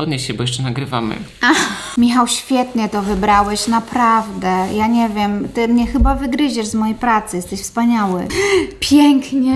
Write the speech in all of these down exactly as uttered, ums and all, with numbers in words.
Podnieś się, bo jeszcze nagrywamy. Ach, Michał, świetnie to wybrałeś, naprawdę. Ja nie wiem, ty mnie chyba wygryziesz z mojej pracy, jesteś wspaniały. Pięknie.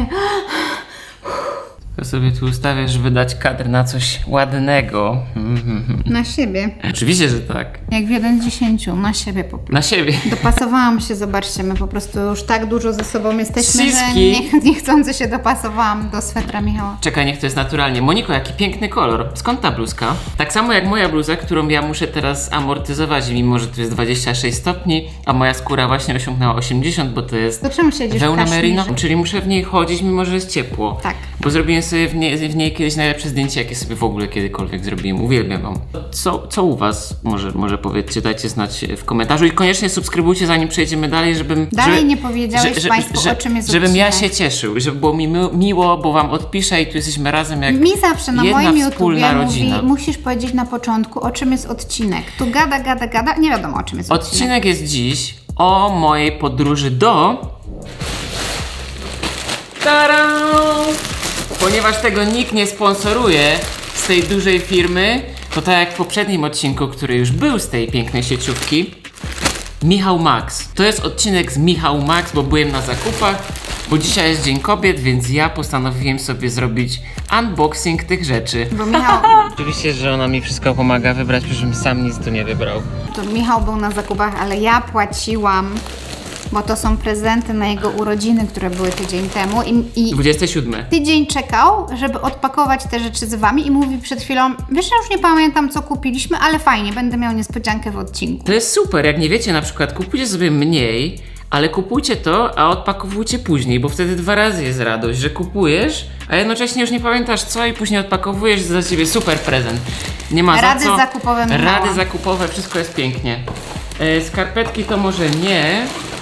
To sobie tu ustawiasz, żeby dać kadr na coś ładnego. Na siebie. Oczywiście, że tak. Jak w jeden z dziesięciu, na siebie po prostu. Na siebie. Dopasowałam się, zobaczcie, my po prostu już tak dużo ze sobą jesteśmy, Siski. że nie, niechcący się dopasowałam do swetra Michała. Czekaj, niech to jest naturalnie. Moniko, jaki piękny kolor. Skąd ta bluzka? Tak samo jak moja bluza, którą ja muszę teraz amortyzować, mimo że tu jest dwadzieścia sześć stopni, a moja skóra właśnie osiągnęła osiemdziesiąt, bo to jest To czemu siedzisz wełna w merino, kaszmirze? czyli muszę w niej chodzić, mimo że jest ciepło. Tak. Bo zrobiłem sobie w niej, w niej kiedyś najlepsze zdjęcie, jakie sobie w ogóle kiedykolwiek zrobiłem. Uwielbiam wam. Co, co u was? Może, może powiedzcie, dajcie znać w komentarzu i koniecznie subskrybujcie, zanim przejdziemy dalej, żebym... Dalej żeby, nie powiedziałeś że, Państwu, że, o czym jest żebym ja odcinek. się cieszył, żeby było mi mi- miło, bo wam odpiszę i tu jesteśmy razem jak Mi zawsze na jedna moim wspólna YouTubie mówi, rodzina. musisz powiedzieć na początku, o czym jest odcinek. Tu gada, gada, gada, nie wiadomo o czym jest odcinek. Odcinek jest dziś o mojej podróży do... Tadam! Ponieważ tego nikt nie sponsoruje z tej dużej firmy, to tak jak w poprzednim odcinku, który już był z tej pięknej sieciówki, Michał Max. To jest odcinek z Michał Max, bo byłem na zakupach, bo dzisiaj jest Dzień Kobiet, więc ja postanowiłem sobie zrobić unboxing tych rzeczy. Bo Michał, Oczywiście, że ona mi wszystko pomaga wybrać, żebym sam nic tu nie wybrał. to Michał był na zakupach, ale ja płaciłam, bo to są prezenty na jego urodziny, które były tydzień temu i, i dwudziesty siódmy. tydzień czekał, żeby odpakować te rzeczy z wami i mówi przed chwilą, wiesz, ja już nie pamiętam co kupiliśmy, ale fajnie, będę miał niespodziankę w odcinku. To jest super, jak nie wiecie, na przykład kupujcie sobie mniej, ale kupujcie to, a odpakowujcie później, bo wtedy dwa razy jest radość, że kupujesz, a jednocześnie już nie pamiętasz co i później odpakowujesz, za ciebie super prezent. Nie ma Rady za co. zakupowe Michała. Rady zakupowe, wszystko jest pięknie. E, skarpetki to może nie,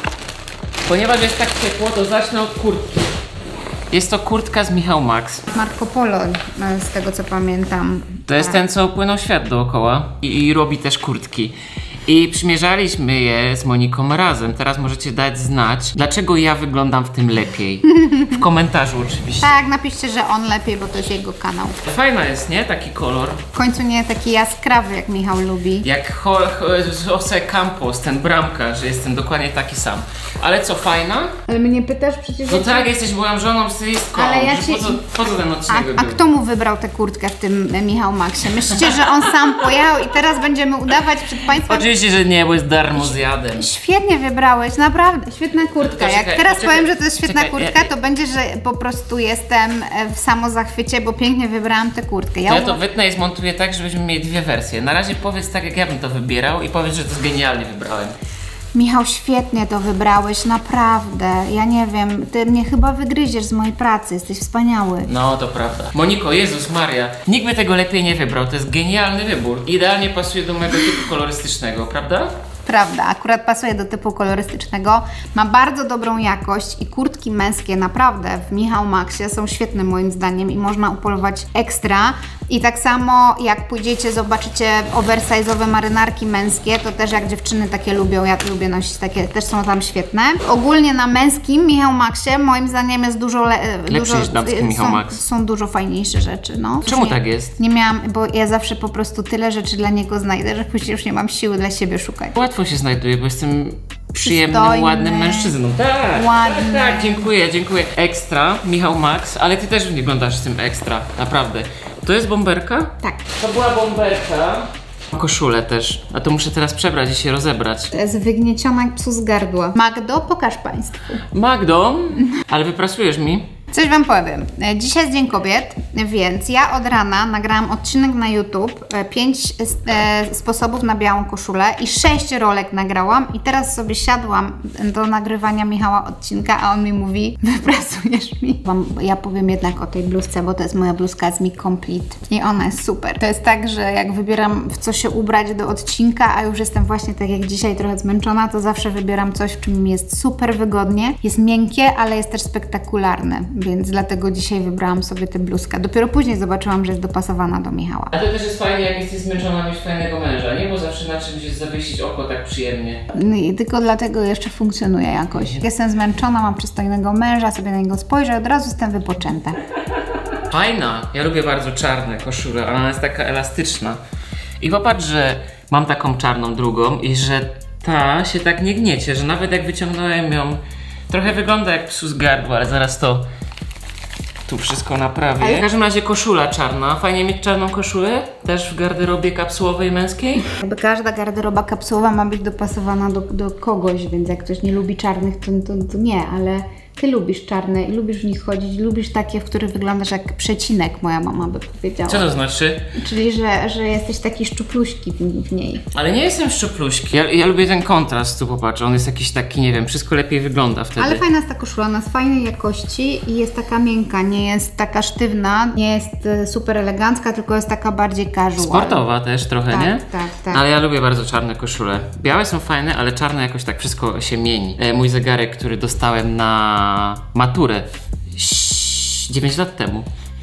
ponieważ jest tak ciepło, to zacznę od kurtki. Jest to kurtka z Michał Max. Marco Polo, e, z tego co pamiętam. To jest ten, co opłynął świat dookoła i, i robi też kurtki. I przymierzaliśmy je z Moniką razem. Teraz możecie dać znać, dlaczego ja wyglądam w tym lepiej. W komentarzu oczywiście. Tak, napiszcie, że on lepiej, bo to jest jego kanał. Fajna jest, nie? Taki kolor. W końcu nie taki jaskrawy, jak Michał lubi. Jak Ho- Ho- Jose Campos, ten bramkarz, że jestem dokładnie taki sam. Ale co, fajna? Ale mnie pytasz przecież... No tak, jesteś moją żoną, stylistką. Ale ja że ci- po, co, po co ten A, odcinek a był? kto mu wybrał tę kurtkę w tym e, Michał Maxie? Myślicie, że on sam pojechał i teraz będziemy udawać przed Państwem? Oczywiście, że nie, bo jest darmo zjadem. Świetnie wybrałeś, naprawdę, świetna kurtka. To Jak czekaj, teraz poczekaj, powiem, że to jest świetna czekaj, kurtka, ja- to będzie, że po prostu jestem e, w samozachwycie, bo pięknie wybrałam tę kurtkę. To ja uwa- to wytnę i zmontuję tak, żebyśmy mieli dwie wersje. Na razie powiedz tak, jak ja bym to wybierał i powiedz, że to genialnie wybrałem. Michał, świetnie to wybrałeś, naprawdę. Ja nie wiem, ty mnie chyba wygryziesz z mojej pracy, jesteś wspaniały. No, to prawda. Moniko, Jezus Maria, nikt by tego lepiej nie wybrał, to jest genialny wybór. Idealnie pasuje do mojego typu kolorystycznego, prawda? Prawda, akurat pasuje do typu kolorystycznego, ma bardzo dobrą jakość i kurtki męskie naprawdę w Michał Maxie są świetne moim zdaniem i można upolować ekstra. I tak samo jak pójdziecie, zobaczycie oversize'owe marynarki męskie, to też jak dziewczyny takie lubią, ja lubię nosić takie, też są tam świetne. Ogólnie na męskim Michał Maxie moim zdaniem jest dużo le, dużo, niż damski Michał są, Max. są dużo fajniejsze rzeczy, no. Czemu nie, tak jest? Nie miałam, bo ja zawsze po prostu tyle rzeczy dla niego znajdę, że później już nie mam siły dla siebie szukać. Łatwo się znajduje, bo jestem przyjemnym, Przystojny. ładnym mężczyzną. Tak, Ładny. tak, tak, dziękuję, dziękuję. Ekstra, Michał Max, ale ty też wyglądasz z tym ekstra, naprawdę. To jest bomberka? Tak. To była bomberka. Koszulę też, a to muszę teraz przebrać i się rozebrać. To jest wygnieciona jak psu z gardła. Magdo, pokaż Państwu. Magdo, ale wyprasujesz mi? Coś Wam powiem. E, Dzisiaj jest Dzień Kobiet, więc ja od rana nagrałam odcinek na YouTube, e, pięć e, sposobów na białą koszulę i sześć rolek nagrałam i teraz sobie siadłam do nagrywania Michała odcinka, a on mi mówi, wyprasujesz mi. Wam, ja powiem jednak o tej bluzce, bo to jest moja bluzka z Me Complete i ona jest super. To jest tak, że jak wybieram w co się ubrać do odcinka, a już jestem właśnie tak jak dzisiaj trochę zmęczona, to zawsze wybieram coś, w czym mi jest super wygodnie, jest miękkie, ale jest też spektakularne. Więc dlatego dzisiaj wybrałam sobie tę bluzkę. Dopiero później zobaczyłam, że jest dopasowana do Michała. A to też jest fajnie, jak jesteś zmęczona mieć fajnego męża, nie? Bo zawsze na czymś jest zawiesić oko tak przyjemnie. No i tylko dlatego jeszcze funkcjonuje jakoś. Jak jestem zmęczona, mam przystojnego męża, sobie na niego spojrzę, od razu jestem wypoczęta. fajna. Ja lubię bardzo czarne koszule, ona jest taka elastyczna. I popatrz, że mam taką czarną drugą i że ta się tak nie gniecie, że nawet jak wyciągnąłem ją, trochę wygląda jak psu z gardła, ale zaraz to tu wszystko naprawię. Ale w każdym razie koszula czarna. Fajnie mieć czarną koszulę, też w garderobie kapsułowej męskiej. Jakby każda garderoba kapsułowa ma być dopasowana do, do kogoś, więc jak ktoś nie lubi czarnych, to, to, to nie, ale ty lubisz czarne i lubisz w nich chodzić, lubisz takie, w których wyglądasz jak przecinek, moja mama by powiedziała. Co to znaczy? Czyli, że, że jesteś taki szczupluśki w, w niej. Ale nie jestem szczupluśki, ja, ja lubię ten kontrast, tu popatrz, on jest jakiś taki, nie wiem, wszystko lepiej wygląda wtedy. Ale fajna jest ta koszula, ona jest fajnej jakości i jest taka miękka, nie jest taka sztywna, nie jest super elegancka, tylko jest taka bardziej casual. Sportowa też trochę, tak, nie? Tak, tak. Ale ja lubię bardzo czarne koszule. Białe są fajne, ale czarne jakoś tak wszystko się mieni. E, mój zegarek, który dostałem na maturę dziewięć lat temu.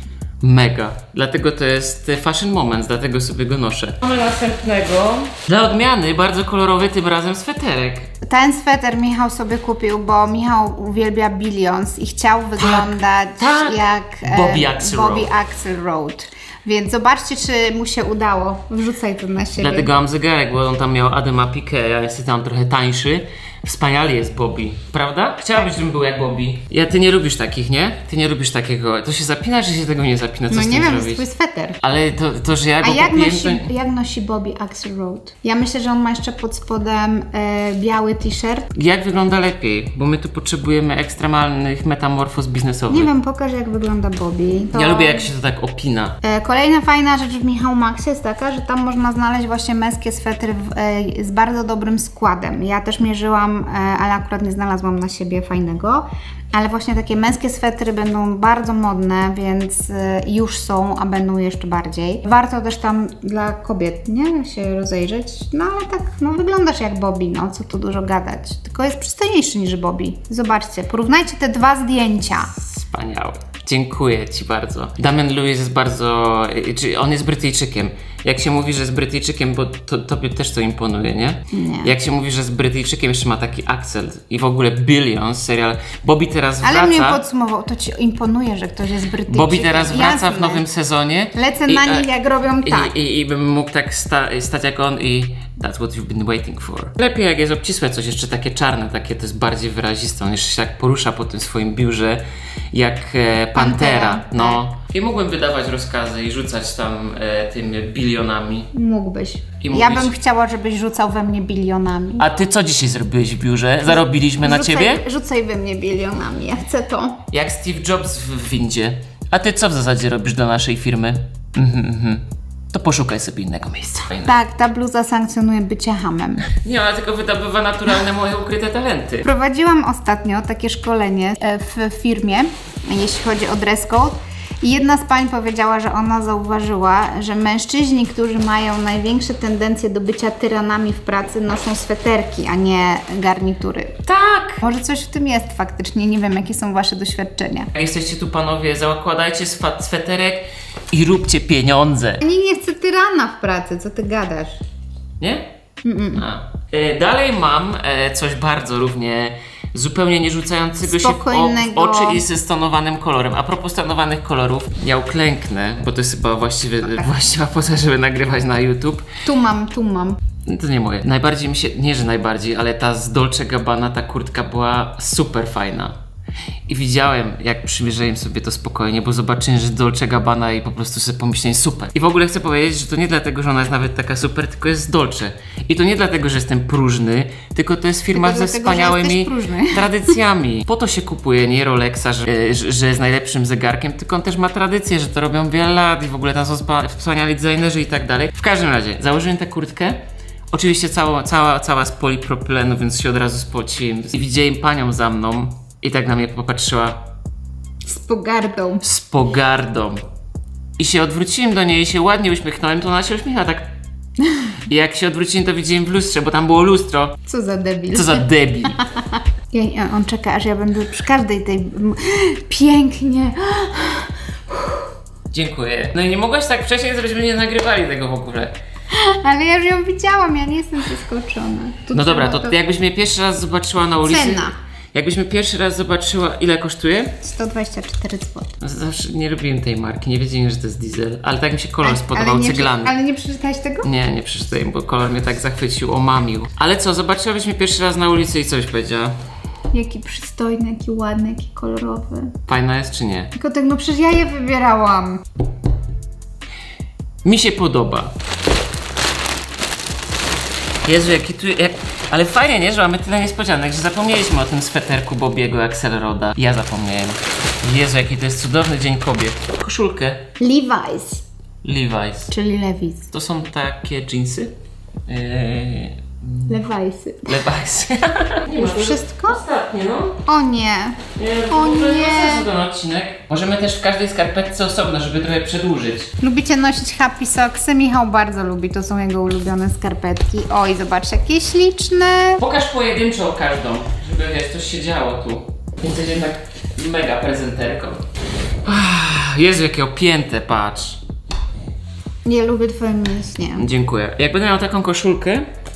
Mega. Dlatego to jest fashion moment, dlatego sobie go noszę. Mamy następnego. Dla odmiany bardzo kolorowy, tym razem sweterek. Ten sweter Michał sobie kupił, bo Michał uwielbia Billions i chciał wyglądać tak. jak Bobby Axelrod. Bobby Axelrod. Więc zobaczcie, czy mu się udało. Wrzucaj to na siebie. Dlatego mam zegarek, bo on tam miał Adama Piqué, ja jestem tam trochę tańszy. Wspaniale jest Bobby, prawda? Chciałabyś, żebym był jak Bobby. Ja, ty nie lubisz takich, nie? Ty nie lubisz takiego. To się zapina, czy się tego nie zapina? Co no z nie tym wiem, zrobić? to jest twój sweter. Ale to, to że ja go A jak kupiłem, nosi, to... jak nosi Bobby Axelrod? Ja myślę, że on ma jeszcze pod spodem e, biały t-shirt. Jak wygląda lepiej? Bo my tu potrzebujemy ekstremalnych metamorfoz biznesowych. Nie wiem, pokaż jak wygląda Bobby. To... Ja lubię jak się to tak opina. E, kolejna fajna rzecz w Michał Maxie jest taka, że tam można znaleźć właśnie męskie swetry w, e, z bardzo dobrym składem. Ja też mierzyłam, e, ale akurat nie znalazłam na siebie fajnego, ale właśnie takie męskie swetry będą bardzo modne, więc y, już są, a będą jeszcze bardziej. Warto też tam dla kobiet, nie? Się rozejrzeć, no ale tak, no wyglądasz jak Bobby, no co tu dużo gadać, tylko jest przystojniejszy niż Bobby. Zobaczcie, porównajcie te dwa zdjęcia. Wspaniałe. Dziękuję Ci bardzo. Damian Lewis jest bardzo... On jest Brytyjczykiem. Jak się mówi, że jest Brytyjczykiem, bo to, tobie też to imponuje, nie? Nie. Jak się mówi, że jest Brytyjczykiem, jeszcze ma taki akcent. I w ogóle Billions, serial. Bobby teraz wraca... Ale mnie podsumował, to Ci imponuje, że ktoś jest Brytyjczykiem. Bobby teraz wraca Jasne. w nowym sezonie. Lecę i, na nich, jak robią tak. I, i, i bym mógł tak sta, stać jak on i... That's what you've been waiting for. Lepiej jak jest obcisłe coś, jeszcze takie czarne, takie to jest bardziej wyraziste. On jeszcze się tak porusza po tym swoim biurze jak e, pantera. Pantera, No. tak. I mógłbym wydawać rozkazy i rzucać tam e, tymi bilionami. Mógłbyś. I ja mówić- bym chciała, żebyś rzucał we mnie bilionami. A ty co dzisiaj zrobiłeś w biurze? Zarobiliśmy na rzucaj, ciebie? Rzucaj we mnie bilionami, ja chcę to. Jak Steve Jobs w windzie. A ty co w zasadzie robisz dla naszej firmy? Mhm, mhm. To poszukaj sobie innego miejsca. Fajne. Tak, ta bluza sankcjonuje bycie hamem. Nie, ona tylko wydobywa naturalne moje ukryte talenty. Prowadziłam ostatnio takie szkolenie e, w firmie, jeśli chodzi o dress code. I jedna z pań powiedziała, że ona zauważyła, że mężczyźni, którzy mają największe tendencje do bycia tyranami w pracy, noszą sweterki, a nie garnitury. Tak! Może coś w tym jest faktycznie, nie wiem jakie są Wasze doświadczenia. Jak jesteście tu panowie, zakładajcie swat sweterek i róbcie pieniądze. Nikt nie chce tyrana w pracy, co Ty gadasz? Nie? A. E, dalej mam e, coś bardzo równie zupełnie nie rzucającego się w, o, w Spokojnego. oczy i ze stonowanym kolorem. A propos stonowanych kolorów, ja uklęknę, bo to jest chyba właściwy, właściwa poza, żeby nagrywać na YouTube. Tu mam, tu mam. To nie moje. Najbardziej mi się, nie że najbardziej, ale ta z Dolce Gabbana, ta kurtka była super fajna. I widziałem, jak przymierzyłem sobie to spokojnie, bo zobaczyłem, że Dolce Gabbana i po prostu sobie pomyślałem super. I w ogóle chcę powiedzieć, że to nie dlatego, że ona jest nawet taka super, tylko jest z Dolce. I to nie dlatego, że jestem próżny, tylko to jest firma Tylko ze dlatego, że wspaniałymi jesteś próżny. tradycjami. Po to się kupuje nie Rolexa, że, że, że jest najlepszym zegarkiem, tylko on też ma tradycję, że to robią wiele lat i w ogóle tam są spa- wspaniali designerzy i tak dalej. W każdym razie, założyłem tę kurtkę. Oczywiście cała, cała, cała z polipropylenu, więc się od razu spociłem. I widziałem panią za mną i tak na mnie popatrzyła Z pogardą. z pogardą. I się odwróciłem do niej i się ładnie uśmiechnąłem, to ona się uśmiecha tak. I jak się odwróciłem, to widziałem w lustrze, bo tam było lustro. Co za debil. Co za debil. Ja, on czeka, aż ja będę przy każdej tej... Pięknie. Dziękuję. No i nie mogłaś tak wcześniej, żebyśmy nie nagrywali tego w ogóle. Ale ja już ją widziałam, ja nie jestem zaskoczona. Tu No dobra, trzeba to jakbyś mnie pierwszy raz zobaczyła na ulicy... Cena. Jakbyśmy pierwszy raz zobaczyła, ile kosztuje? sto dwadzieścia cztery złote. Zawsze nie lubiłem tej marki, nie wiedziałem, że to jest diesel, ale tak mi się kolor spodobał, ale nie, ceglany. Ale nie przeczytałeś tego? Nie, nie przeczytałem, bo kolor mnie tak zachwycił, omamił. Ale co, zobaczyłabyś mnie pierwszy raz na ulicy i co byś powiedziała? Jaki przystojny, jaki ładny, jaki kolorowy. Fajna jest czy nie? Tylko tak, no przecież ja je wybierałam. Mi się podoba. Jezu, jaki tu... Jak... Ale fajnie, nie? Że mamy tyle niespodzianek, że zapomnieliśmy o tym sweterku Bobiego Axelroda. Ja zapomniałem. Jezu, jaki to jest cudowny dzień kobiet. Koszulkę. Levi's. Levi's. Czyli Levi's. To są takie jeansy? Eee... Levi'sy. Levi's. Nie Już wszystko? Ostatnie, no. O nie. Nie, O w ogóle nie. ma sensu ten odcinek. Możemy też w każdej skarpetce osobno, żeby trochę przedłużyć. Lubicie nosić happy socksy? Michał bardzo lubi, to są jego ulubione skarpetki. Oj, zobaczcie, jakie śliczne. Pokaż pojedynczo każdą, żeby wiesz, coś się działo tu. Jesteś jednak mega prezenterką. Jezu, jakie opięte, patrz. Nie lubię twoje mięśnie. Dziękuję. Jak będę miał taką koszulkę,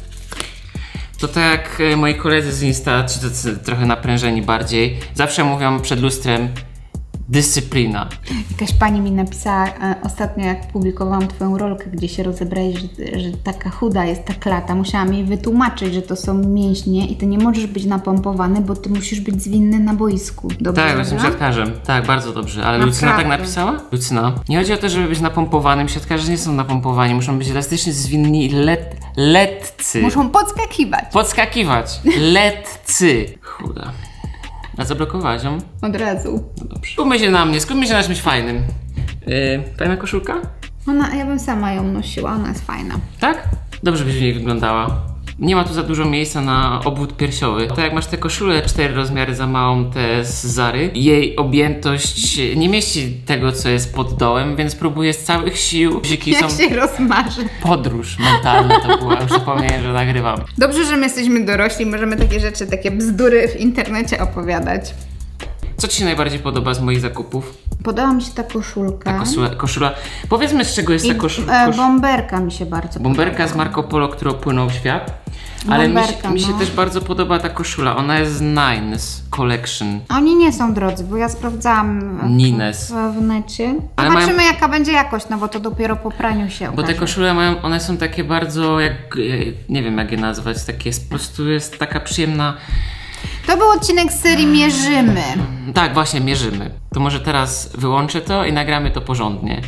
to tak jak e, moi koledzy z Insta, czy tacy trochę naprężeni bardziej, zawsze mówią przed lustrem dyscyplina. Jakaś pani mi napisała e, ostatnio, jak publikowałam twoją rolkę, gdzie się rozebrałeś, że, że taka chuda jest ta klata. Musiałam jej wytłumaczyć, że to są mięśnie i ty nie możesz być napompowany, bo ty musisz być zwinny na boisku. Dobrze, Tak, jestem siatkarzem. Tak, bardzo dobrze. Ale Naprawdę. Lucyna tak napisała? Lucyna. Nie chodzi o to, żeby być napompowanym. Siatkarze nie są napompowani. Muszą być elastycznie zwinni i let, letcy. Muszą podskakiwać. Podskakiwać. Letcy. Chuda. A zablokowałaś ją? Od razu. No dobrze. Skupmy się na mnie, skupmy się na czymś fajnym. Yy, fajna koszulka? Ona, ja bym sama ją nosiła, ona jest fajna. Tak? Dobrze byś w niej wyglądała. Nie ma tu za dużo miejsca na obwód piersiowy. To jak masz tę koszulę cztery rozmiary za małą, te z Zary, jej objętość nie mieści tego, co jest pod dołem, więc próbuję z całych sił. Bziki Jak są... się rozmarzy. Podróż mentalna to była, już zapomniałem, że nagrywam. Dobrze, że my jesteśmy dorośli, możemy takie rzeczy, takie bzdury w internecie opowiadać. Co ci się najbardziej podoba z moich zakupów? Podoba mi się ta koszulka. Ta koszula, koszula. Powiedzmy, z czego jest ta I koszulka. e, bomberka mi się bardzo Bomberka podoba. z Marco Polo, który opłynął w świat. Ale mi się, Bomberka, mi się no. też bardzo podoba ta koszula. Ona jest z Nines Collection. Oni nie są drodzy, bo ja sprawdzałam w, Nines. w, w necie. Ale Zobaczymy, mają- jaka będzie jakość, no bo to dopiero po praniu się Bo te okaże. koszule mają, one są takie bardzo, jak, e, nie wiem jak je nazwać, takie, po prostu jest taka przyjemna. To był odcinek z serii Mierzymy. Tak, właśnie, mierzymy. To może teraz wyłączę to i nagramy to porządnie.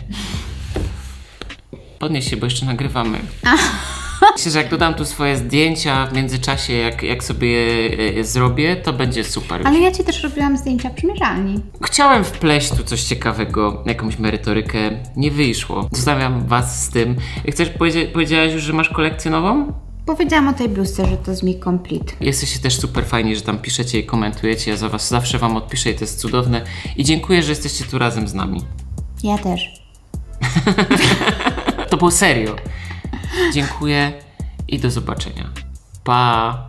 Podnieś się, bo jeszcze nagrywamy. Myślę, że jak dodam tu swoje zdjęcia w międzyczasie, jak, jak sobie je, je zrobię, to będzie super. Ale ja ci też robiłam zdjęcia przymierzalni. Chciałem wpleść tu coś ciekawego, jakąś merytorykę. Nie wyszło. Zostawiam was z tym. Chcesz, powiedzia- powiedziałaś już, że masz kolekcję nową? Powiedziałam o tej bluzce, że to jest mi complete. Jesteście też super fajni, że tam piszecie i komentujecie. Ja za was zawsze wam odpiszę i to jest cudowne. I dziękuję, że jesteście tu razem z nami. Ja też. To było serio. Dziękuję i do zobaczenia. Pa!